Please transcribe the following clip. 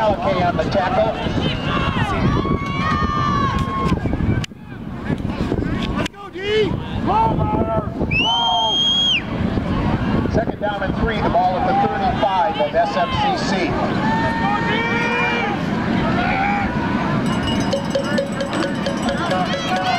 Malakay on the tackle. Let's go, D! Go! Second down and 3, the ball at the 35 of SMCC. Let's go, D!